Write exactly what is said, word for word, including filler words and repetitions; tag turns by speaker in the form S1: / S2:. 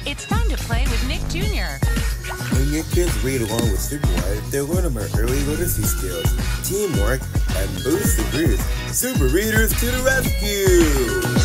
S1: It's time to play with Nick Junior
S2: When your kids read along with Superwise, they'll learn about early literacy skills, teamwork, and boost the readers. Super Readers to the rescue!